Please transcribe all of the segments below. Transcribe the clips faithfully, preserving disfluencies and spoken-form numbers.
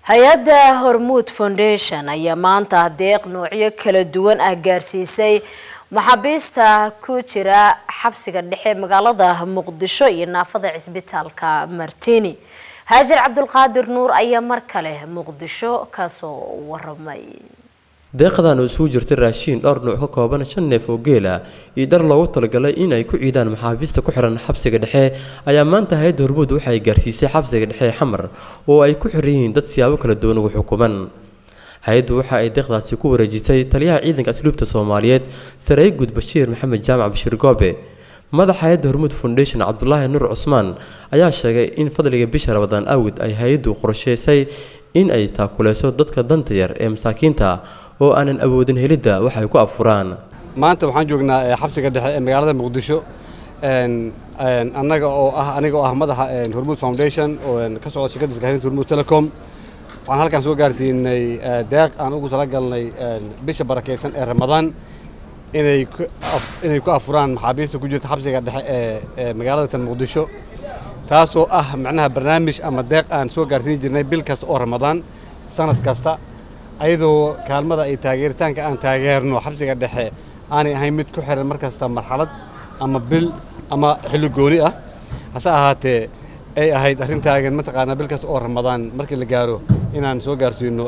hay-adda Hormuud Foundation ayaa maanta deeq noocyo kala duwan ah gaarsiisay maxaabiista ku jira xabsiga dhexe magaalada Muqdisho iyo naafada cisbitaalka Martini. Haajir Cabdulqaadir Nuur ayaa mar kale Muqdisho ka soo waramay. deeqdan oo soo jirtay raashin dhowr nooc ka kooban shan neef oo geel ah iyo dhar loogu talagalay in ay ku ciidaan maxaabiista ku xiran xabsiga dhexe ayaa maanta hay'adda Hormuud waxay gaarsiisay xabsiga dhexe Xamar oo ay ku xiran yihiin dad siyaabo kala duwan ugu xukuman. hay'addu waxa ay deeqdaasi ku wareejisay taliyaha ciidanka asluubta Soomaaliyeed Sareey Guud Bashiir Maxamed Jaamac Bashir Goobe. madaxa hay'adda Hormuud Foundation Cabdullaahi Nuur Cusmaan ayaa sheegay in fadliga bisha Ramadaan awgeed ay hay'addu qorsheysay in ay taakuleeso dadka danta yar ee masaakiinta oo aanan awoodin helida waxa ay ku afuraan. maanta waxaan joognaa xabsiga dhexe ee magaalada Muqdisho een een anaga oo ah aniga oo ah madaxa Hormuud Foundation oo ka socda shirkadda isgaarsiinta Hormuud Telecom waxaan halkan soo gaarsiinay deeq aan ugu talagalnay bisha barakeysan ee Ramadaan inay inay ku afuraan maxaabiista ku jirta xabsiga dhexe ee magaalada Muqdisho taasoo ah macnaha barnaamij ama deeq aan soo gaarsiin jirnay bil kasta oo Ramadaan sanad kasta ayadoo kaalmada ay taageeritaanka aan taageerno xabsiga dhexe aanay ahayn mid ku xiran markasta marxalad ama bil ama xilli gooni ah hase ahaatee ay ahayd arrin taagan mataqaana bil kasta oo Ramadaan markii la gaaro inaan soo gaarsiino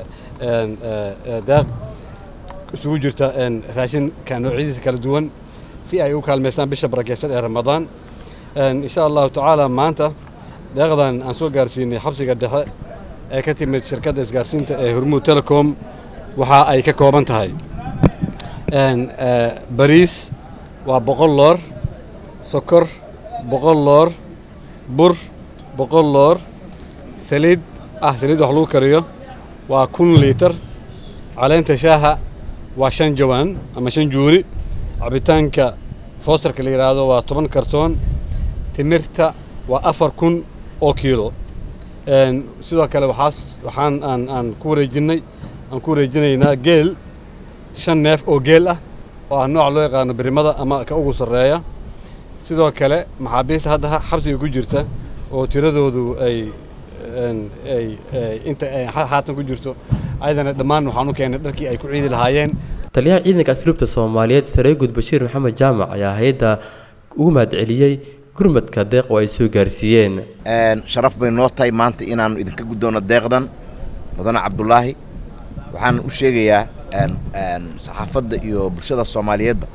deeq isugu jirta raashin ka noocyadiisa kala duwan si ay u kaalmeystaan bisha barakeysan ee Ramadaan insha Allah ta'ala maanta deeqdan aan soo gaarsiinay xabsiga dhexe ee ka timid shirkadda isgaarsiinta ee Hormuud Telecom waxa ay ka kooban tahay een bariis waa boqol loor sokor boqol loor bur boqol loor saliid ah saliid wax lagu kariyo waa kun litir caleenta shaaha waa shan jawaan ama shan juuri cabitaanka fosterka la yiraahdo waa toban kartoon timirta waa afar kun oo kiilo een sidoo kale waxaas waxaan aan aan ku wareejinay aan ku wareejinaynaa geel shan neef oo geel ah oo ah nooc loo yaqaan birimada ama ka ugu sareeya sidoo kale maxaabiista hadda xabsiga ku jirta oo tiradoodu ay ay inta ay haatan ku jirto ayadana dhammaan waxaan u keenay dharkii ay ku ciidi lahaayeen. taliyaha ciidanka asluubta Soomaaliyeed Sareey Guud Bashiir Maxamed Jaamac ayaa hay'adda ugu mahadceliyay gurmadka deeq oo ay soo gaarsiiyeen. een sharaf bay noo tahay maanta inaan idinka gudoono deeqdan mudane Cabdullaahi waxaan u sheegayaa een een saxaafadda iyo bulshada Soomaaliyeedba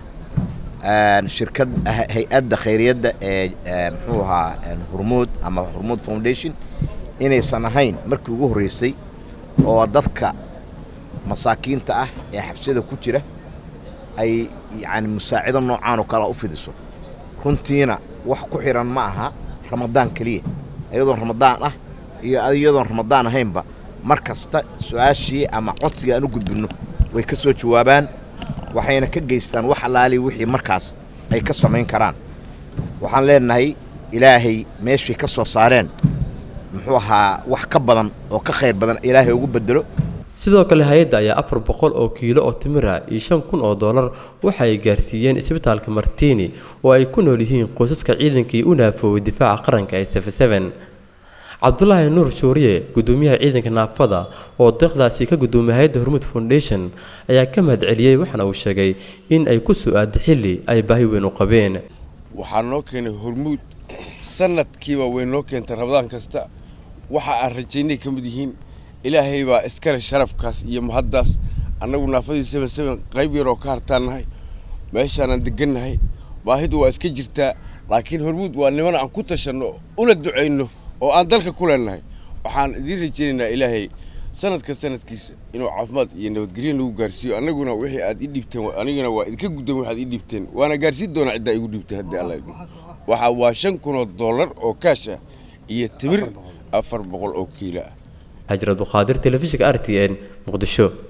een shirkad hay'adda khayriyada ee muxuu ahaa Hormuud ama Hormuud Foundation inaysan ahayn markii ugu horeysay oo dadka masaakiinta ah ee xabsida ku jira ay yaani musaacido noocaan oo kala u fidiso runtiina wax ku xiran ma aha Ramadaan kaliya iyadoo Ramadaan ah iyo iyadoo Ramadaan ahaynba markasta su'aashii ama codsiga aan u gudbino way ka soo jawaabaan waxayna ka geystaan wax alaali wixii markaas ay ka sameyn karaan waxaan leenahay Ilaahay meeshii ka soo saareen muxuu ahaa wax ka badan oo ka khayr badan Ilaahay ugu bedelo. sidoo kale hay'adda ayaa afar boqol oo kiilo oo timir ah iyo shan kun oo dollar waxa ay gaarsiiyeen isbitaalka Martini oo ay ku nool yihiin qoysaska ciidankii u naafoway difaaca qaranka ee seven seven. Cabdullaahi Nuur Shooriye gudoomiyaha ciidanka naafada oo deeqdaasi ka gudoomiyay hay'adda Hormuud Foundation ayaa ka mahadceliyay waxana uu sheegay in ay ku soo aad xilli ay baahi weyn u qabeen. waxaan noo keenay Hormuud sanadkiiba weyn noo keentay Ramadaan kasta waxa aan rajaynay kamid yihiin ilaahay baa iskale sharafkaas iyo mahaddaas annagu naafadii seven seven qayb yar oo ka hartaanahay meeshaan degannahay baahidu waa iska jirtaa laakiin Hormuud waa niman aan ku tashano una duceyno oo aan dalka ku leenahay waxaan idin rajaynaynaa ilaahay sanadka sanadkiisa inuu caafimaad iyo nabadgelyo lagu gaarsiiyo annaguna wixii aad ii dhibteen aniguna waa idinka gudoon waxaad ii dhibteen waana gaarsiin doonaa cidda igu dhibteen haddii Allah idin waxa waa shan kun oo dollar oo kaash ah iyo timir afar boqol oo kiilo ah. Haajir Cabdulqaadir telefishinka R T N Muqdisho.